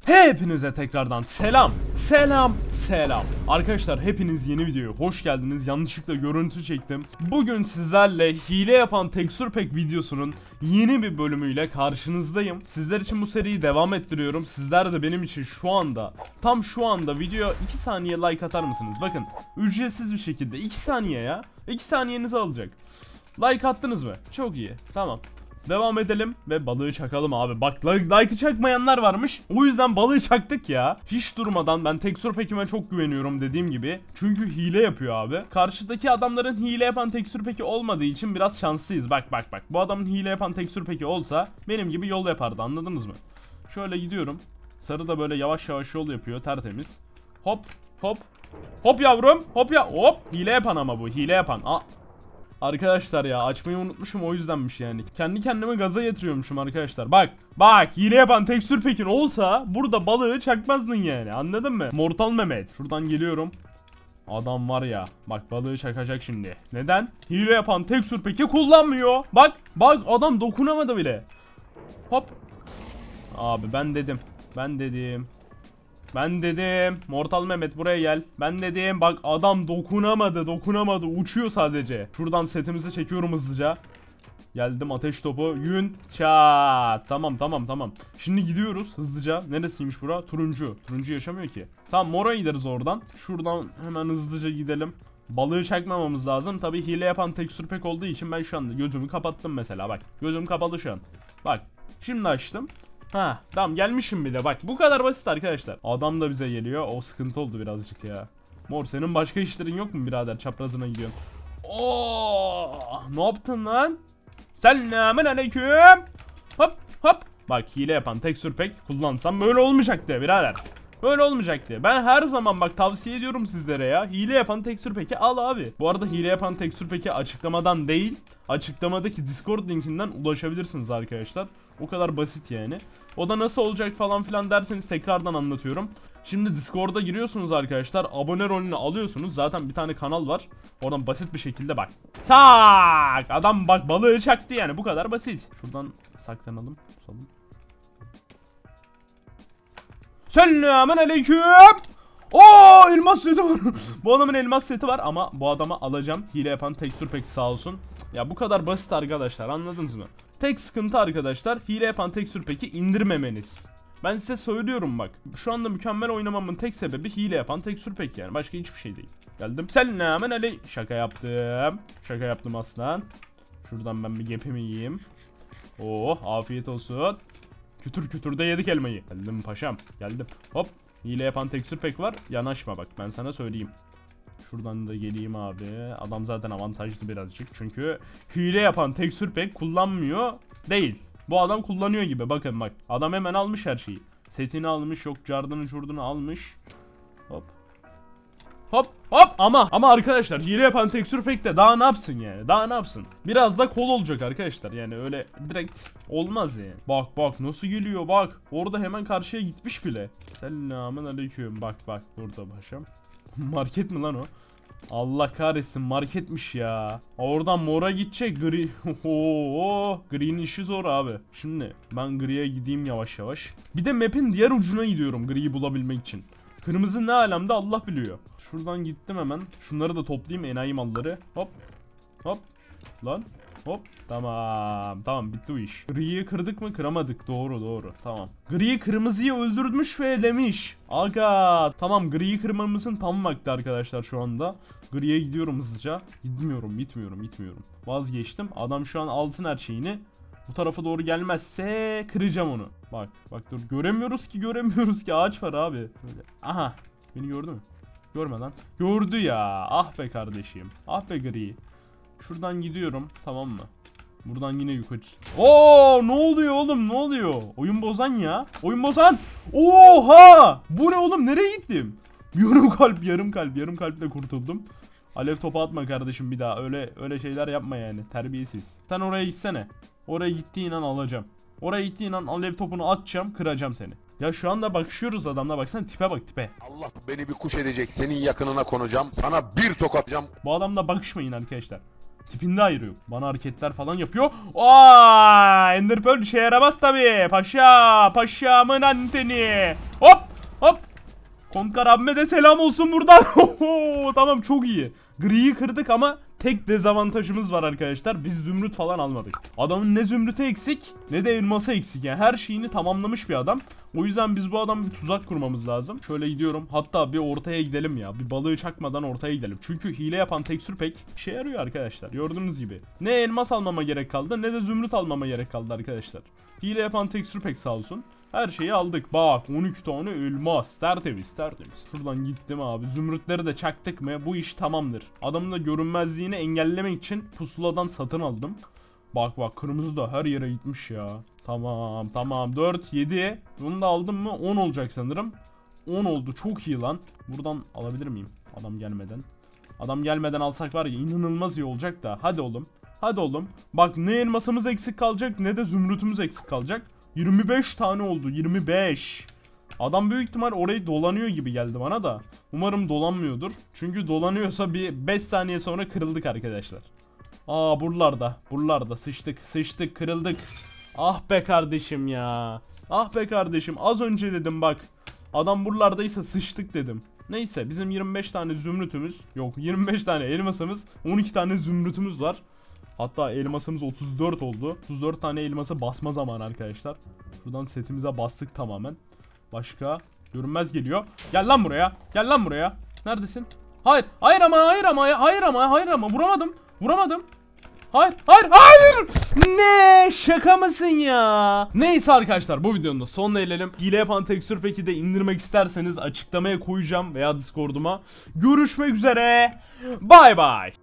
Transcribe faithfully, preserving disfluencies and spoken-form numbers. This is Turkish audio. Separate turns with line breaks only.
Hepinize tekrardan selam, selam, selam. Arkadaşlar hepiniz yeni videoya hoş geldiniz. Yanlışlıkla görüntü çektim. Bugün sizlerle hile yapan Texture Pack videosunun yeni bir bölümüyle karşınızdayım. Sizler için bu seriyi devam ettiriyorum. Sizler de benim için şu anda, tam şu anda video iki saniye like atar mısınız? Bakın ücretsiz bir şekilde iki saniye ya. iki saniyenizi alacak. Like attınız mı? Çok iyi. Tamam. Devam edelim ve balığı çakalım abi. Bak like'ı çakmayanlar varmış. O yüzden balığı çaktık ya. Hiç durmadan ben Texture Pack'ime çok güveniyorum dediğim gibi. Çünkü hile yapıyor abi. Karşıdaki adamların hile yapan Texture Pack'i olmadığı için biraz şanslıyız. Bak bak bak. Bu adamın hile yapan Texture Pack'i olsa benim gibi yol yapardı, anladınız mı? Şöyle gidiyorum. Sarı da böyle yavaş yavaş yol yapıyor, tertemiz. Hop hop. Hop yavrum. Hop ya. Hop. Hile yapan ama bu. Hile yapan. Aa. Arkadaşlar ya açmayı unutmuşum, o yüzdenmiş yani. Kendi kendime gaza getiriyormuşum arkadaşlar. Bak bak hile yapan Texture Pack'in olsa burada balığı çakmazdın yani, anladın mı? Mortal Mehmet. Şuradan geliyorum. Adam var ya, bak balığı çakacak şimdi. Neden? Hile yapan Texture Pack'i kullanmıyor. Bak bak adam dokunamadı bile. Hop. Abi ben dedim. Ben dedim. Ben dedim. Mortal Mehmet buraya gel. Ben dedim. Bak adam dokunamadı. Dokunamadı. Uçuyor sadece. Şuradan setimizi çekiyorum hızlıca. Geldim, ateş topu. Yün. Çat. Tamam tamam tamam. Şimdi gidiyoruz hızlıca. Neresiymiş bura? Turuncu. Turuncu yaşamıyor ki. Tamam mora gideriz oradan. Şuradan hemen hızlıca gidelim. Balığı çakmamamız lazım. Tabi hile yapan Texture Pack olduğu için ben şu anda gözümü kapattım mesela. Bak gözüm kapalı şu an. Bak. Şimdi açtım. Ha tamam, gelmişim bile, bak bu kadar basit arkadaşlar. Adam da bize geliyor, o sıkıntı oldu birazcık ya. Mor senin başka işlerin yok mu birader, çaprazına gidiyorsun. Oo, ne yaptın lan? Selamun aleyküm. Hop hop. Bak hile yapan Texture Pack kullansam böyle olmayacaktı birader. Böyle olmayacaktı. Ben her zaman bak tavsiye ediyorum sizlere ya. Hile yapan Texture Pack'i al abi. Bu arada hile yapan Texture Pack'i açıklamadan değil, açıklamadaki Discord linkinden ulaşabilirsiniz arkadaşlar. O kadar basit yani. O da nasıl olacak falan filan derseniz tekrardan anlatıyorum. Şimdi Discord'a giriyorsunuz arkadaşlar. Abone rolünü alıyorsunuz. Zaten bir tane kanal var. Oradan basit bir şekilde bak. Tak! Adam bak balığı çaktı yani. Bu kadar basit. Şuradan saklanalım. Tutalım. Selamun aleyküm. Oo, elmas seti var. Bu adamın elmas seti var ama bu adama alacağım. Hile yapan Texture Pack sağ olsun. Ya bu kadar basit arkadaşlar, anladınız mı? Tek sıkıntı arkadaşlar, hile yapan Texture Pack'i indirmemeniz. Ben size söylüyorum bak. Şu anda mükemmel oynamamın tek sebebi hile yapan Texture Pack yani. Başka hiçbir şey değil. Geldim. Selamun aley. Şaka yaptım. Şaka yaptım aslan. Şuradan ben bir gepimi yiyeyim. Oh, afiyet olsun. Kütür kütür de yedik elmayı. Geldim paşam. Geldim. Hop. Hile yapan Texture Pack var. Yanaşma bak, ben sana söyleyeyim. Şuradan da geleyim abi. Adam zaten avantajlı birazcık. Çünkü hile yapan Texture Pack kullanmıyor değil. Bu adam kullanıyor gibi. Bakın bak. Adam hemen almış her şeyi. Setini almış. Yok cardını çurdunu almış. Hop. Hop hop ama ama arkadaşlar hile yapan Texture Pack de daha ne yapsın yani? Daha ne yapsın? Biraz da kol olacak arkadaşlar. Yani öyle direkt olmaz yani. Bak bak nasıl geliyor bak. Orada hemen karşıya gitmiş bile. Selamun aleyküm. Bak bak burada paşam. Market mi lan o? Allah kahretsin, marketmiş ya. Oradan mora gidecek, gri. Oo, gri'nin işi zor abi. Şimdi ben gri'ye gideyim yavaş yavaş. Bir de map'in diğer ucuna gidiyorum gri'yi bulabilmek için. Kırmızı ne alemde Allah biliyor. Şuradan gittim hemen. Şunları da toplayayım, enayi malları. Hop. Hop. Lan. Hop. Tamam. Tamam bitti bu iş. Gri'yi kırdık mı? Kıramadık. Doğru doğru. Tamam. Gri'yi kırmızıyı öldürmüş ve elemiş. Aga. Tamam, gri'yi kırmamızın tam vakti arkadaşlar şu anda. Gri'ye gidiyorum hızlıca. Gitmiyorum, gitmiyorum, gitmiyorum. Vazgeçtim. Adam şu an altın her şeyini. Bu tarafa doğru gelmezse kıracağım onu. Bak bak dur, göremiyoruz ki göremiyoruz ki, ağaç var abi. Böyle. Aha. Beni gördü mü? Görmeden. Gördü ya. Ah be kardeşim. Ah be gri. Şuradan gidiyorum, tamam mı? Buradan yine yukarı. Oo, ne oluyor oğlum, ne oluyor? Oyun bozan ya. Oyun bozan. Oha! Bu ne oğlum, nereye gittim? Yarım kalp, yarım kalp, yarım kalple kurtuldum. Alev topu atma kardeşim bir daha. Öyle öyle şeyler yapma yani. Terbiyesiz. Sen oraya gitsene. Oraya gittiğin an alacağım. Oraya gittiğin an alev topunu atacağım, kıracağım seni. Ya şu anda bakışıyoruz adamla, baksana tipe bak tipe.
Allah beni bir kuş edecek, senin yakınına konacağım, sana bir tokatacağım.
Bu adamla bakışmayın arkadaşlar. Tipinde ayırıyor. Bana hareketler falan yapıyor. Aa, Ender Pearl işe yaramaz tabi. Paşa, paşamın anteni. Hop hop. Kontkar abime de selam olsun buradan. Tamam, çok iyi. Griyi kırdık ama tek dezavantajımız var arkadaşlar. Biz zümrüt falan almadık. Adamın ne zümrütü eksik ne de elması eksik. Yani her şeyini tamamlamış bir adam. O yüzden biz bu adama bir tuzak kurmamız lazım. Şöyle gidiyorum. Hatta bir ortaya gidelim ya. Bir balığı çakmadan ortaya gidelim. Çünkü hile yapan tekstür pek işe yarıyor arkadaşlar. Gördüğünüz gibi. Ne elmas almama gerek kaldı ne de zümrüt almama gerek kaldı arkadaşlar. Hile yapan tekstür pek sağ olsun. Her şeyi aldık. Bak on iki tane elmas. Tertemiz tertemiz. Şuradan gittim abi. Zümrütleri de çaktık mı bu iş tamamdır. Adamın da görünmezliğini engellemek için pusuladan satın aldım. Bak bak, kırmızı da her yere gitmiş ya. Tamam tamam, dört yedi. Bunu da aldım mı on olacak sanırım. on oldu, çok iyi lan. Buradan alabilir miyim adam gelmeden? Adam gelmeden alsak var ya inanılmaz iyi olacak da. Hadi oğlum. Hadi oğlum. Bak ne elmasımız eksik kalacak ne de zümrütümüz eksik kalacak. yirmi beş tane oldu, yirmi beş. Adam büyük ihtimal orayı dolanıyor gibi geldi bana da. Umarım dolanmıyordur. Çünkü dolanıyorsa bir beş saniye sonra kırıldık arkadaşlar. Aa buralarda, buralarda sıçtık, sıçtık, kırıldık. Ah be kardeşim ya. Ah be kardeşim, az önce dedim bak. Adam buralardaysa sıçtık dedim. Neyse, bizim yirmi beş tane zümrütümüz, yok yirmi beş tane elmasımız, on iki tane zümrütümüz var. Hatta elmasımız otuz dört oldu. otuz dört tane elması basma zamanı arkadaşlar. Şuradan setimize bastık tamamen. Başka görünmez geliyor. Gel lan buraya. Gel lan buraya. Neredesin? Hayır. Hayır ama hayır ama hayır ama hayır ama vuramadım. Vuramadım. Hayır, hayır, hayır. Ne? Şaka mısın ya? Neyse arkadaşlar, bu videonun da sonuna gelelim. Hile yapan tekstür peki de indirmek isterseniz açıklamaya koyacağım veya Discord'uma. Görüşmek üzere. Bay bay.